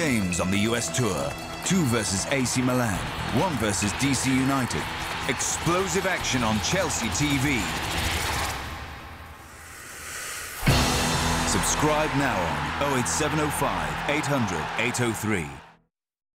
games on the US Tour. 2 versus AC Milan, 1 versus DC United. Explosive action on Chelsea TV. Subscribe now on 08705 800 803.